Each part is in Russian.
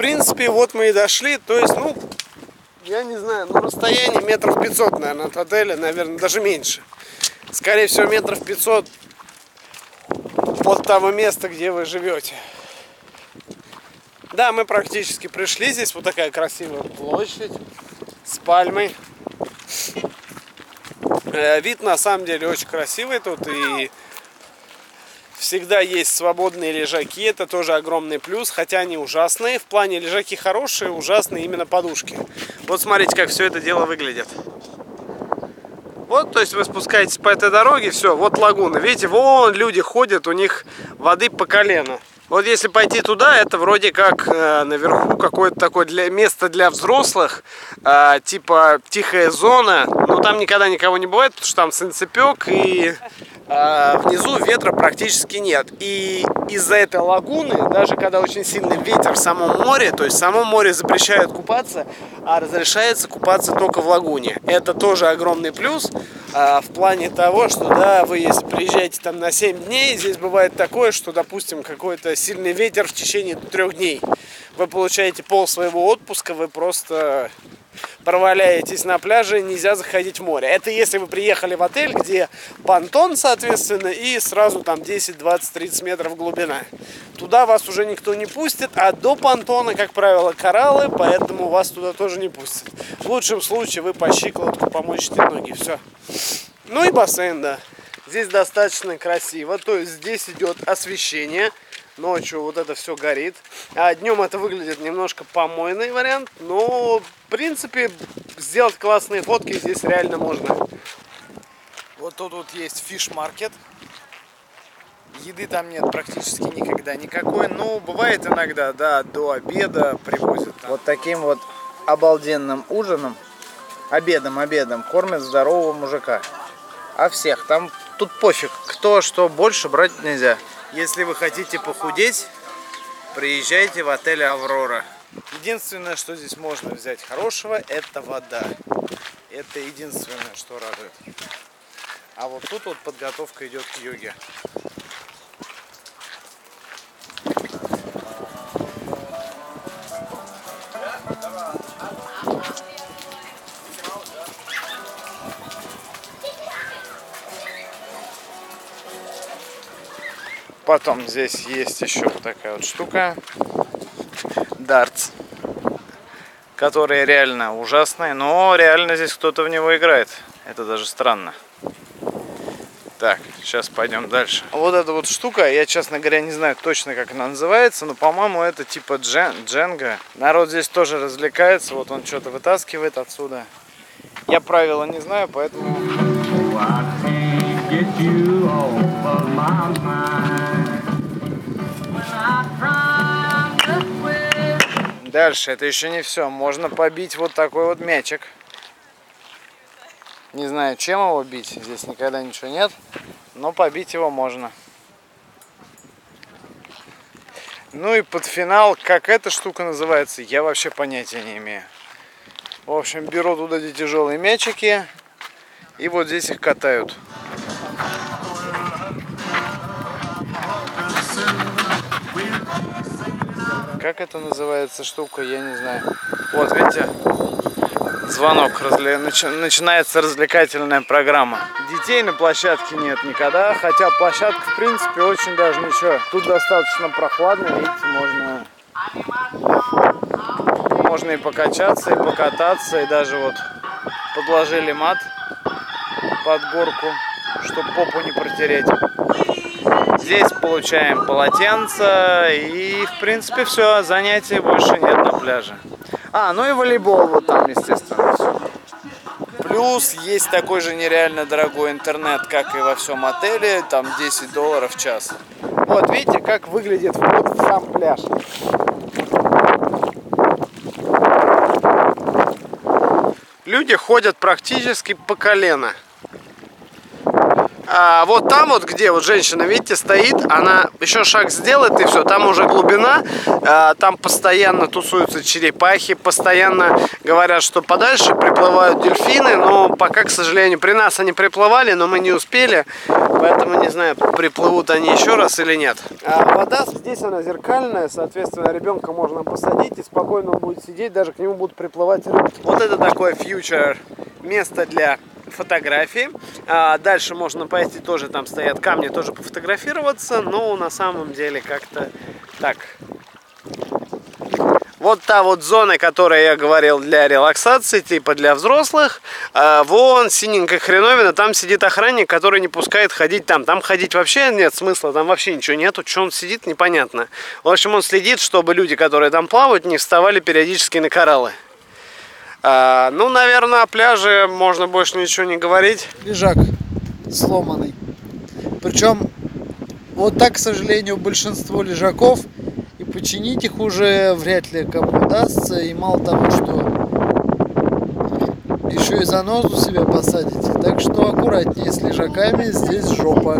принципе, вот мы и дошли. То есть, ну, я не знаю, ну, расстояние метров 500, наверное, от отеля, наверное, даже меньше. Скорее всего, метров 500 от того места, где вы живете. Да, мы практически пришли. Здесь вот такая красивая площадь с пальмой. Вид на самом деле очень красивый тут, и всегда есть свободные лежаки, это тоже огромный плюс, хотя они ужасные. В плане лежаки хорошие, ужасные именно подушки. Вот смотрите, как все это дело выглядит. Вот, то есть вы спускаетесь по этой дороге, все, вот лагуна. Видите, вон люди ходят, у них воды по колено. Вот если пойти туда, это вроде как наверху какое-то такое место для взрослых, типа тихая зона. Но там никогда никого не бывает, потому что там солнцепек, и внизу ветра практически нет. И из-за этой лагуны, даже когда очень сильный ветер в самом море, то есть в самом море запрещают купаться, а разрешается купаться только в лагуне. Это тоже огромный плюс в плане того, что да, вы если приезжаете там на 7 дней, здесь бывает такое, что, допустим, какой-то сильный ветер в течение 3 дней. Вы получаете пол своего отпуска, вы просто проваляетесь на пляже, нельзя заходить в море. Это если вы приехали в отель, где понтон, соответственно, и сразу там 10, 20, 30 метров глубина. Туда вас уже никто не пустит, а до понтона, как правило, кораллы, поэтому вас туда тоже не пустят. В лучшем случае вы по щиколотку помочите ноги, все. Ну и бассейн, да. Здесь достаточно красиво, то есть здесь идет освещение. Ночью вот это все горит. А днем это выглядит немножко помойный вариант. Но, в принципе, сделать классные фотки здесь реально можно. Вот тут вот есть фиш-маркет. Еды там нет практически никогда никакой. Но бывает иногда, да, до обеда привозят. Там. Вот таким вот обалденным ужином, обедом кормят здорового мужика. А всех там, тут пофиг, кто что больше брать нельзя. Если вы хотите похудеть, приезжайте в отель «Аврора». Единственное, что здесь можно взять хорошего, это вода. Это единственное, что радует. А вот тут вот подготовка идет к йоге. Потом здесь есть еще вот такая вот штука, дартс, который реально ужасный, но реально здесь кто-то в него играет. Это даже странно. Так, сейчас пойдем дальше. Вот эта вот штука, я, честно говоря, не знаю точно, как она называется, но, по-моему, это типа дженга. Народ здесь тоже развлекается, вот он что-то вытаскивает отсюда. Я правила не знаю, поэтому... Дальше, это еще не все. Можно побить вот такой вот мячик. Не знаю, чем его бить. Здесь никогда ничего нет. Но побить его можно. Ну и под финал, как эта штука называется, я вообще понятия не имею. В общем, берут вот эти тяжелые мячики. И вот здесь их катают. Как это называется штука, я не знаю. Вот, видите, звонок, начинается развлекательная программа. Детей на площадке нет никогда, хотя площадка, в принципе, очень даже ничего. Тут достаточно прохладно, видите, можно и покачаться, и покататься, и даже вот подложили мат под горку, чтобы попу не протереть. Здесь получаем полотенце и, в принципе, все, занятий больше нет на пляже. Ну и волейбол вот там, естественно, все. Плюс есть такой же нереально дорогой интернет, как и во всем отеле, там $10 в час. Вот, видите, как выглядит вход в сам пляж. Люди ходят практически по колено. Вот там вот, где вот женщина, видите, стоит, она еще шаг сделает и все, там уже глубина, там постоянно тусуются черепахи, постоянно говорят, что подальше приплывают дельфины, но пока, к сожалению, при нас они приплывали, но мы не успели, Поэтому не знаю, приплывут они еще раз или нет. А вода здесь она зеркальная, соответственно, ребенка можно посадить и спокойно он будет сидеть, даже к нему будут приплывать рыбки. Вот это такое фьючер, место для фотографии. Дальше можно пойти, тоже там стоят камни, тоже пофотографироваться, но на самом деле как-то так. Вот та вот зона, которая я говорил для релаксации, типа для взрослых. Вон синенькая хреновина, там сидит охранник, который не пускает ходить там. Там ходить вообще нет смысла, там вообще ничего нету. Что он сидит, непонятно. В общем, он следит, чтобы люди, которые там плавают, не вставали периодически на кораллы. Ну, наверное, о пляже можно больше ничего не говорить. Лежак сломанный. Причем вот так, к сожалению, большинство лежаков. И починить их уже вряд ли кому удастся. И мало того, что еще и занозу себе посадите. Так что аккуратнее с лежаками, здесь жопа.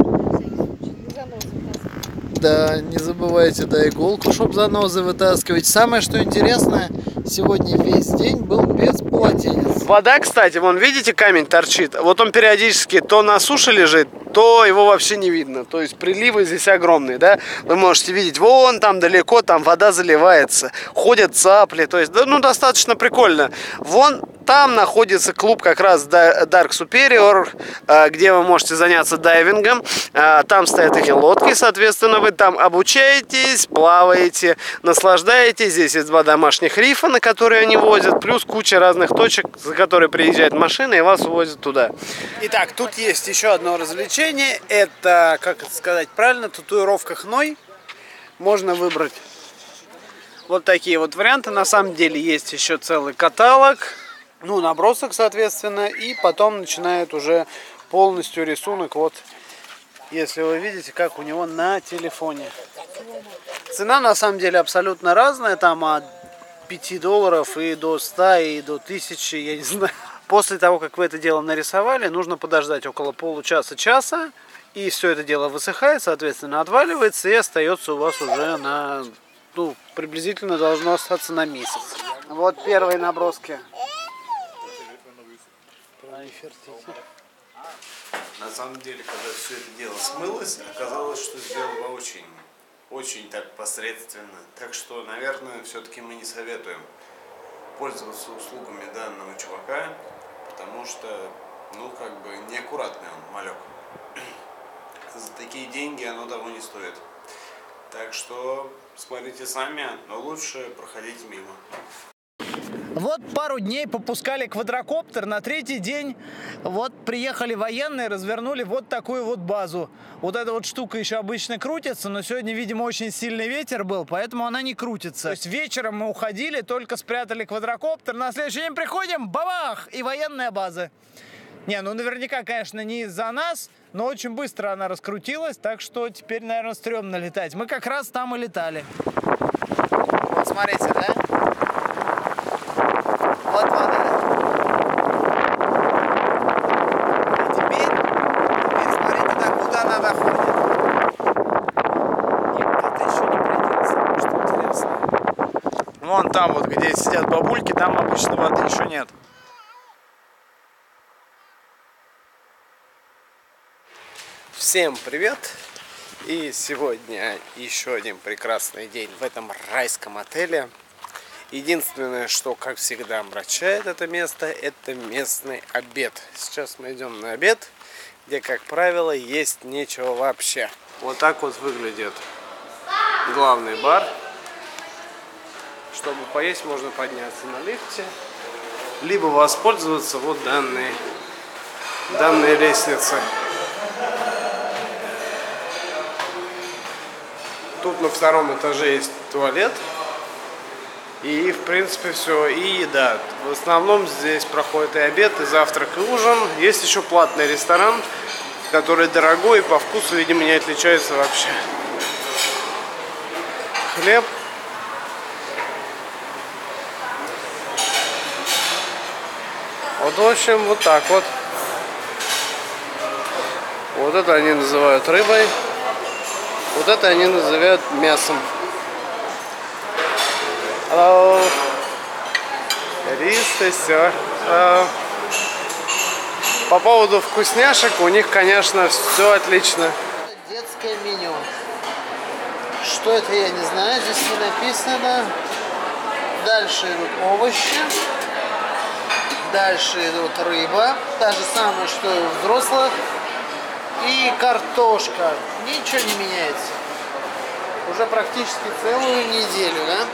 Да, не забывайте, да, иголку, чтобы занозы вытаскивать. Самое, что интересное, сегодня весь день был без полотенец. Вода, кстати, вон, видите, камень торчит. Вот он периодически то на суше лежит, то его вообще не видно. То есть приливы здесь огромные, да. Вы можете видеть, вон там далеко, там вода заливается. Ходят цапли, то есть, ну, достаточно прикольно. Вон там находится клуб как раз Dark Superior, где вы можете заняться дайвингом. Там стоят такие лодки, соответственно, вы там обучаетесь, плаваете, наслаждаетесь. Здесь есть 2 домашних рифа, на которые они возят, плюс куча разных точек, за которые приезжает машина и вас увозят туда. Итак, тут есть еще одно развлечение. Это, как это сказать правильно, татуировка хной. Можно выбрать вот такие вот варианты. На самом деле есть еще целый каталог. Ну, набросок, соответственно, и потом начинает уже полностью рисунок, вот, если вы видите, как у него на телефоне. Цена, на самом деле, абсолютно разная, там от $5 и до 100, и до 1000, я не знаю. После того, как вы это дело нарисовали, нужно подождать около получаса-часа, и все это дело высыхает, соответственно, отваливается и остается у вас уже на, ну, приблизительно должно остаться на месяц. Вот первые наброски. На самом деле, когда все это дело смылось, оказалось, что сделано очень так посредственно. Так что, наверное, все-таки мы не советуем пользоваться услугами данного чувака, потому что, ну, как бы, неаккуратный он, малек. За такие деньги оно того не стоит. Так что смотрите сами, но лучше проходите мимо. Вот пару дней попускали квадрокоптер, на 3-й день вот приехали военные, развернули вот такую вот базу. Вот эта вот штука еще обычно крутится, но сегодня, видимо, очень сильный ветер был, поэтому она не крутится. То есть вечером мы уходили, только спрятали квадрокоптер, на следующий день приходим, бабах, и военная база. Не, ну наверняка, конечно, не из-за нас, но очень быстро она раскрутилась, так что теперь, наверное, стрёмно летать. Мы как раз там и летали. Вот смотрите, да? Вот вода. И теперь смотрите, куда она доходит. И вот это еще не пройдется, что интересно. Вон там вот, где сидят бабульки, там обычно воды еще нет. Всем привет! И сегодня еще один прекрасный день в этом райском отеле. Единственное, что, как всегда, омрачает это место, это местный обед. Сейчас мы идем на обед, где, как правило, есть нечего вообще. Вот так вот выглядит главный бар. Чтобы поесть, можно подняться на лифте, либо воспользоваться вот данной лестницей. Тут на 2-м этаже есть туалет. И, в принципе, все. И еда. В основном здесь проходит и обед, и завтрак, и ужин. Есть еще платный ресторан, который дорогой и по вкусу, видимо, не отличается вообще. Хлеб. Вот, в общем, вот так вот. Вот это они называют рыбой. Вот это они называют мясом. Hello. Рис, все. По поводу вкусняшек, у них, конечно, все отлично. Детское меню. Что это, я не знаю, здесь не написано. Дальше идут овощи. Дальше идут рыба. Та же самая, что и у взрослых. И картошка. Ничего не меняется. Уже практически целую неделю, да?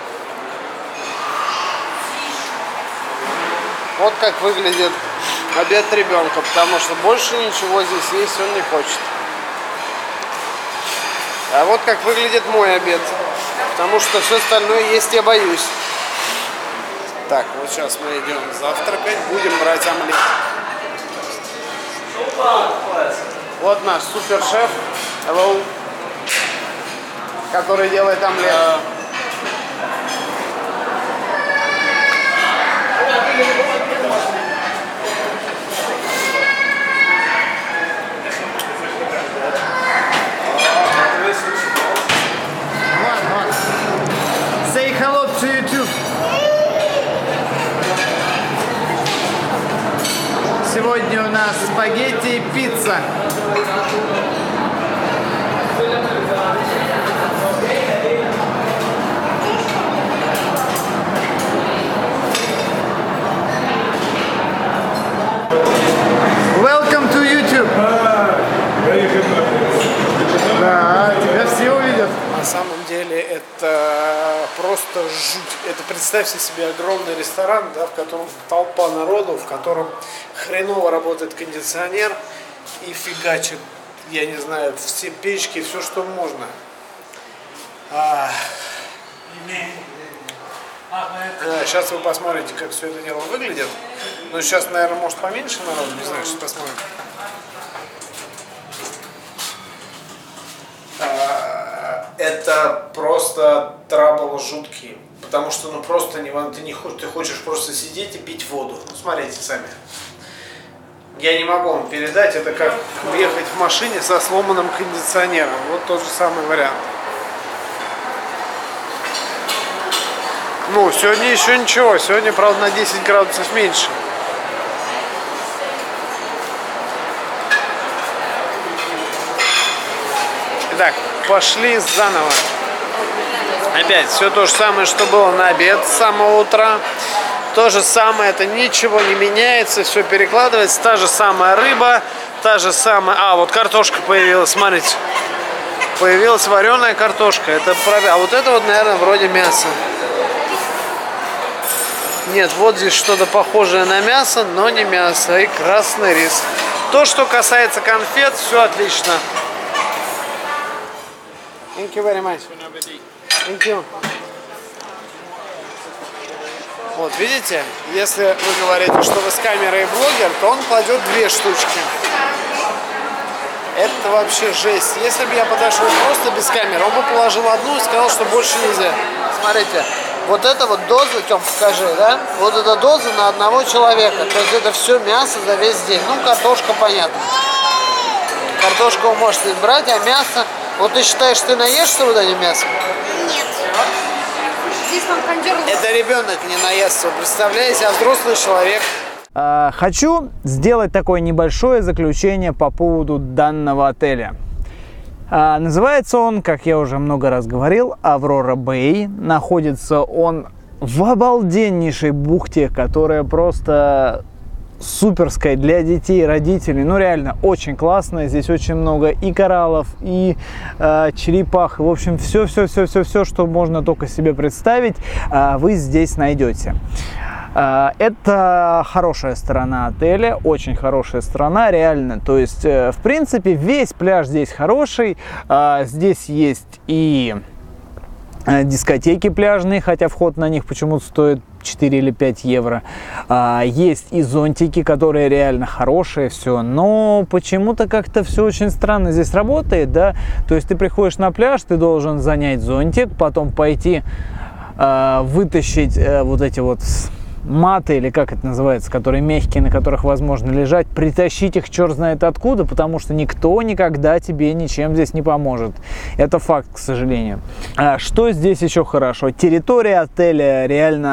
Вот как выглядит обед ребенка, потому что больше ничего здесь есть он не хочет. А вот как выглядит мой обед, потому что все остальное есть я боюсь. Так, вот сейчас мы идем завтракать, будем брать омлет. Вот наш супершеф, hello, который делает омлет. Say hello to YouTube. Сегодня у нас спагетти и пицца. Welcome to YouTube. Да, тебя все увидят. На самом деле это просто жуть. Это представьте себе огромный ресторан, да, в котором толпа народу, в котором хреново работает кондиционер и фигачит, я не знаю, все печки, все что можно. Сейчас вы посмотрите, как все это дело выглядит. Но сейчас, наверное, может поменьше народу, не знаю, сейчас посмотрим. Это просто трабл жуткий, потому что ну просто ты хочешь просто сидеть и пить воду. Смотрите сами. Я не могу вам передать, это как ехать в машине со сломанным кондиционером. Вот тот же самый вариант. Ну, сегодня еще ничего, сегодня, правда, на 10 градусов меньше. Итак, пошли заново. Опять все то же самое, что было на обед с самого утра. То же самое, это ничего не меняется, все перекладывается. Та же самая рыба, та же самая... А, вот картошка появилась, смотрите. Появилась вареная картошка. Это правда. А вот это вот, наверное, вроде мяса. Нет, вот здесь что-то похожее на мясо, но не мясо. И красный рис. То, что касается конфет, все отлично. Thank you very much. Thank you. Вот, видите, если вы говорите, что вы с камерой блогер, то он кладет 2 штучки. Это вообще жесть. Если бы я подошел просто без камеры, он бы положил одну и сказал, что больше нельзя. Смотрите, вот эта вот доза, Тём, покажи, да? Вот эта доза на одного человека. То есть это все мясо за весь день. Ну, картошка, понятно. Картошку вы можете брать, а мясо... Вот ты считаешь, ты наешься вот этим мясом? Нет. Здесь нам кондер... Это ребенок не наестся, представляете, а взрослый человек. Хочу сделать такое небольшое заключение по поводу данного отеля. Называется он, как я уже много раз говорил, Аврора Бэй. Находится он в обалденнейшей бухте, которая просто суперская для детей, родителей. Ну реально очень классная. Здесь очень много и кораллов, и черепах. В общем, все, что можно только себе представить, вы здесь найдете. Это хорошая сторона отеля, очень хорошая сторона, реально. То есть, в принципе, весь пляж здесь хороший. Здесь есть и дискотеки пляжные, хотя вход на них почему-то стоит 4 или 5 евро. Есть и зонтики, которые реально хорошие, все. Но почему-то как-то все очень странно здесь работает, да. То есть ты приходишь на пляж, ты должен занять зонтик, потом пойти вытащить вот эти вот маты, или как это называется, которые мягкие, на которых возможно лежать, притащить их черт знает откуда, потому что никто никогда тебе ничем здесь не поможет. Это факт, к сожалению. Что здесь еще хорошо? Территория отеля реально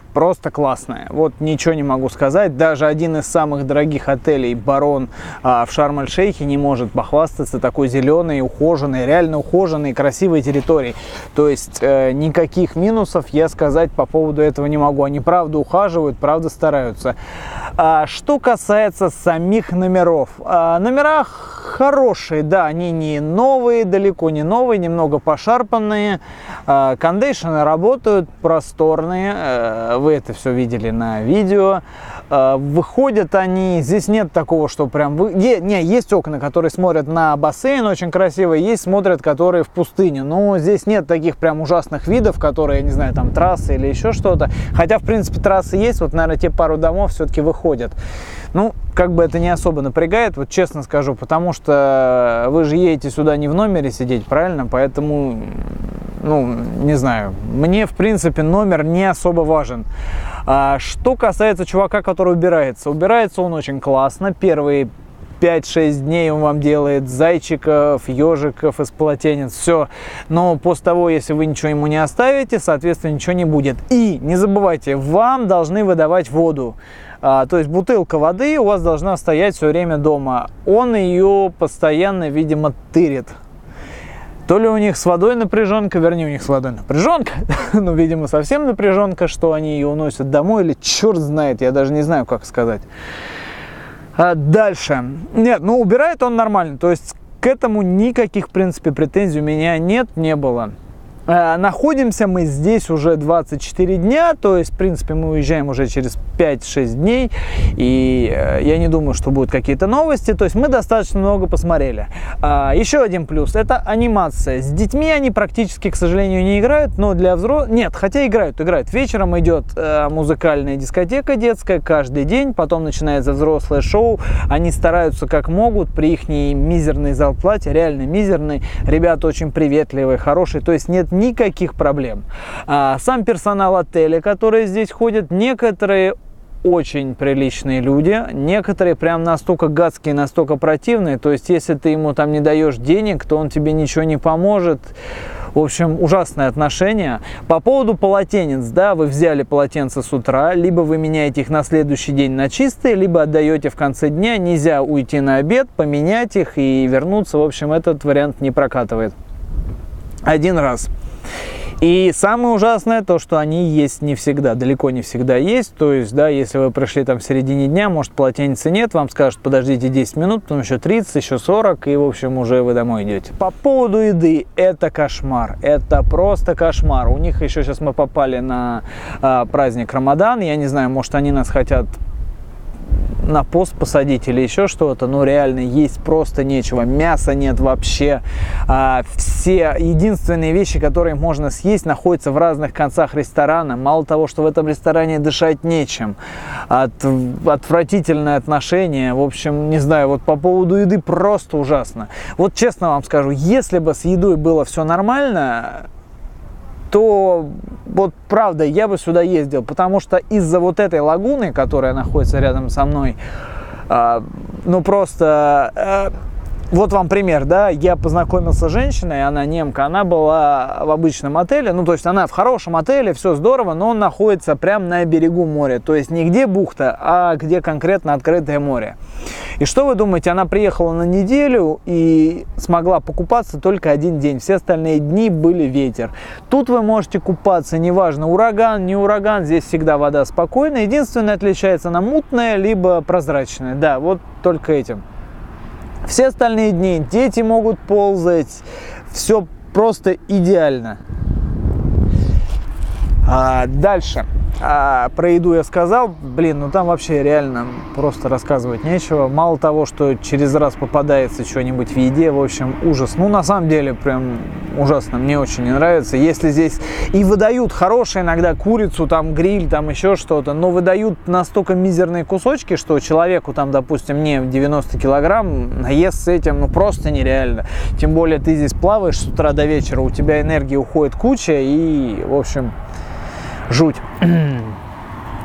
просто классная. Вот ничего не могу сказать. Даже один из самых дорогих отелей, Барон, в Шарм-эль-Шейхе не может похвастаться такой зеленой, ухоженной, реально ухоженной, красивой территорией. То есть никаких минусов я сказать по поводу этого не могу. Они правда ухаживают, правда стараются. Что касается самих номеров. Номера хорошие, да, они не новые, далеко не новые, немного пошарпанные. Кондишены работают, просторные. Вы это все видели на видео. Выходят они, здесь нет такого, что прям... Есть окна, которые смотрят на бассейн, очень красивые, есть смотрят, которые в пустыню. Но здесь нет таких прям ужасных видов, которые, я не знаю, там трассы или еще что-то. Хотя, в принципе, трассы есть, вот, наверное, те пару домов все-таки выходят. Ну, как бы это не особо напрягает, вот честно скажу, потому что вы же едете сюда не в номере сидеть, правильно? Поэтому, ну, не знаю, мне, в принципе, номер не особо важен. Что касается чувака, который убирается. Убирается он очень классно. Первые 5-6 дней он вам делает зайчиков, ежиков из полотенец, все. Но после того, если вы ничего ему не оставите, соответственно, ничего не будет. И не забывайте, вам должны выдавать воду. То есть бутылка воды у вас должна стоять все время дома. Он ее постоянно, видимо, тырит. То ли у них с водой напряженка, вернее, у них с водой напряженка, ну, видимо, совсем напряженка, что они ее уносят домой, или черт знает, я даже не знаю, как сказать. Дальше. Нет, ну, убирает он нормально, то есть к этому никаких, в принципе, претензий у меня нет, не было. Находимся мы здесь уже 24 дня, то есть, в принципе, мы уезжаем уже через 5-6 дней, и я не думаю, что будут какие-то новости, то есть мы достаточно много посмотрели. Еще один плюс – это анимация. С детьми они практически, к сожалению, не играют, но для взрослых… Нет, хотя играют. Вечером идет музыкальная дискотека детская каждый день, потом начинается взрослое шоу, они стараются как могут, при их мизерной зарплате, реально мизерной, ребята очень приветливые, хорошие, то есть нет никаких проблем. Сам персонал отеля, который здесь ходит, некоторые очень приличные люди, некоторые прям настолько гадские, настолько противные, то есть если ты ему там не даешь денег, то он тебе ничего не поможет. В общем, ужасное отношение. По поводу полотенец, да, вы взяли полотенце с утра, либо вы меняете их на следующий день на чистые, либо отдаете в конце дня, нельзя уйти на обед, поменять их и вернуться, в общем, этот вариант не прокатывает. Один раз. И самое ужасное то, что они есть не всегда, далеко не всегда есть. То есть, да, если вы пришли там в середине дня, может, полотенца нет, вам скажут, подождите 10 минут, потом еще 30, еще 40, и, в общем, уже вы домой идете. По поводу еды, это кошмар, это просто кошмар. У них еще сейчас мы попали на праздник Рамадан, я не знаю, может, они нас хотят на пост посадить или еще что-то, но реально есть просто нечего, мяса нет вообще, все единственные вещи, которые можно съесть, находятся в разных концах ресторана, мало того, что в этом ресторане дышать нечем, отвратительное отношение, в общем, не знаю, вот по поводу еды просто ужасно. Вот честно вам скажу, если бы с едой было все нормально, то вот правда я бы сюда ездил, потому что из-за вот этой лагуны, которая находится рядом со мной, ну просто Вот вам пример, да, я познакомился с женщиной, она немка, она была в обычном отеле, ну, то есть она в хорошем отеле, все здорово, но он находится прямо на берегу моря, то есть не где бухта, а где конкретно открытое море. И что вы думаете, она приехала на неделю и смогла покупаться только один день, все остальные дни были ветер. Тут вы можете купаться, неважно, ураган, не ураган, здесь всегда вода спокойная, единственное, отличается она мутная, либо прозрачная, да, вот только этим. Все остальные дни дети могут ползать, все просто идеально. Дальше. Про еду я сказал, блин, ну там вообще реально просто рассказывать нечего. Мало того, что через раз попадается что-нибудь в еде, в общем, ужас. Ну, на самом деле, прям ужасно, мне очень не нравится. Если здесь и выдают хорошие иногда курицу, там гриль, там еще что-то, но выдают настолько мизерные кусочки, что человеку там, допустим, мне 90 килограмм наесть с этим, ну, просто нереально. Тем более ты здесь плаваешь с утра до вечера, у тебя энергии уходит куча и, в общем... Жуть.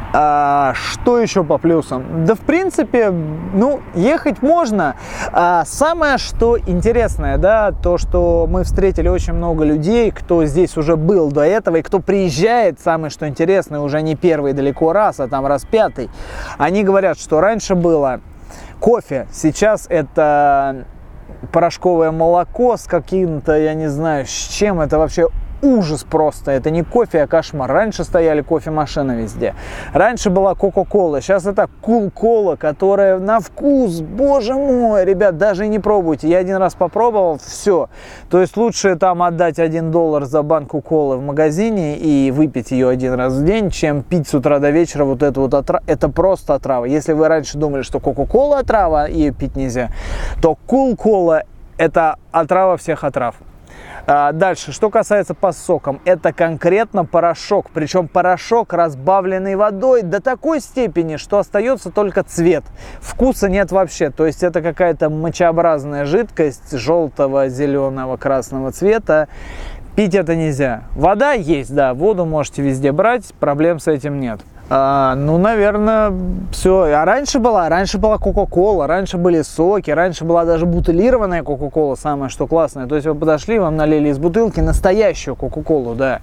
Что еще по плюсам? Да, в принципе, ну, ехать можно. Самое, что интересное, да, то, что мы встретили очень много людей, кто здесь уже был до этого, и кто приезжает, самое, что интересное, уже не первый далеко раз, а там раз пятый. Они говорят, что раньше было кофе, сейчас это порошковое молоко с каким-то, я не знаю, с чем, это вообще ужас просто. Это не кофе, а кошмар. Раньше стояли кофемашины везде. Раньше была Кока-Кола. Сейчас это Кул-Кола, которая на вкус, боже мой, ребят, даже и не пробуйте. Я один раз попробовал, все. То есть лучше там отдать $1 за банку колы в магазине и выпить ее один раз в день, чем пить с утра до вечера вот эту вот отраву. Это просто отрава. Если вы раньше думали, что Кока-Кола отрава и ее пить нельзя, то Кул-Кола это отрава всех отрав. Дальше, что касается по сокам, это конкретно порошок, причем порошок, разбавленный водой до такой степени, что остается только цвет, вкуса нет вообще, то есть это какая-то мочеобразная жидкость желтого, зеленого, красного цвета, пить это нельзя. Вода есть, да, воду можете везде брать, проблем с этим нет. Ну, наверное, все. А раньше была Кока-Кола, раньше были соки, раньше была даже бутылированная Кока-Кола, самое что классное. То есть вы подошли, вам налили из бутылки настоящую Кока-Колу, да.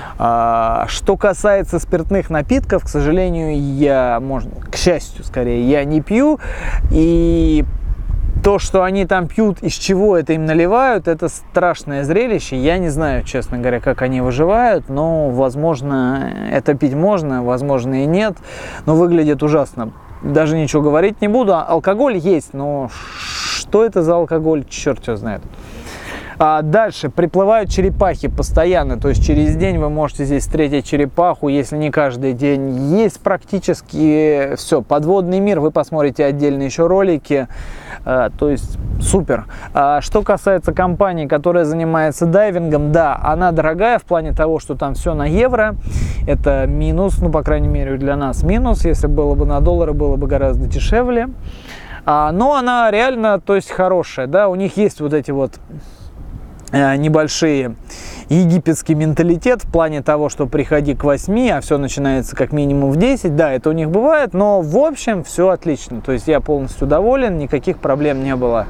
Что касается спиртных напитков, к сожалению, к счастью, скорее, я не пью. И то, что они там пьют, из чего это им наливают, это страшное зрелище. Я не знаю, честно говоря, как они выживают, но, возможно, это пить можно, возможно, и нет. Но выглядит ужасно. Даже ничего говорить не буду. Алкоголь есть, но что это за алкоголь, черт его знает. Дальше приплывают черепахи постоянно, то есть через день вы можете здесь встретить черепаху, если не каждый день. Есть практически все, подводный мир, вы посмотрите отдельно еще ролики, то есть супер. Что касается компании, которая занимается дайвингом, да, она дорогая в плане того, что там все на евро, это минус, ну, по крайней мере, для нас минус, если было бы на доллары, было бы гораздо дешевле. Но она реально, то есть хорошая, да, у них есть вот эти вот небольшие египетский менталитет в плане того, что приходи к 8, а все начинается как минимум в 10. Да, это у них бывает, но в общем все отлично. То есть я полностью доволен, никаких проблем не было.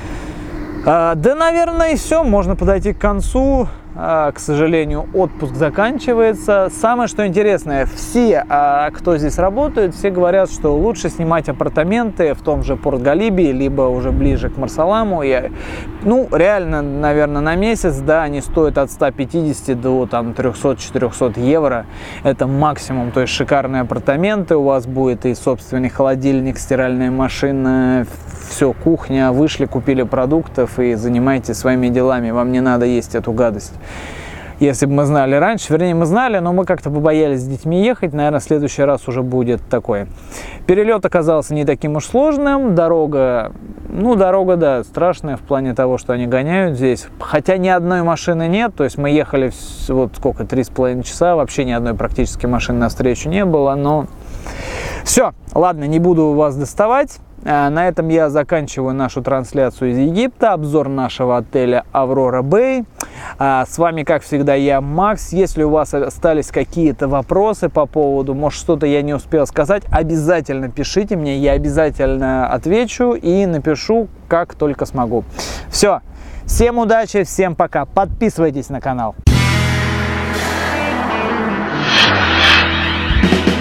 Да, наверное, и все. Можно подойти к концу. К сожалению, отпуск заканчивается. Самое, что интересное, все, кто здесь работает, все говорят, что лучше снимать апартаменты в том же Порт-Галибе, либо уже ближе к Марсаламу. Ну, реально, наверное, на месяц, да, они стоят от 150 до там 300-400 евро. Это максимум, то есть шикарные апартаменты. У вас будет и собственный холодильник, стиральная машина, все, кухня. Вышли, купили продуктов и занимайтесь своими делами. Вам не надо есть эту гадость. Если бы мы знали раньше, вернее, мы знали, но мы как-то побоялись с детьми ехать, наверное, в следующий раз уже будет такой. Перелет оказался не таким уж сложным, дорога, да, страшная в плане того, что они гоняют здесь, хотя ни одной машины нет, то есть мы ехали, вот сколько, 3,5 часа, вообще ни одной практически машины навстречу не было, но все, ладно, не буду вас доставать. На этом я заканчиваю нашу трансляцию из Египта, обзор нашего отеля Аврора Бэй. С вами, как всегда, я, Макс. Если у вас остались какие-то вопросы по поводу, может, что-то я не успел сказать, обязательно пишите мне, я обязательно отвечу и напишу, как только смогу. Все, всем удачи, всем пока, подписывайтесь на канал.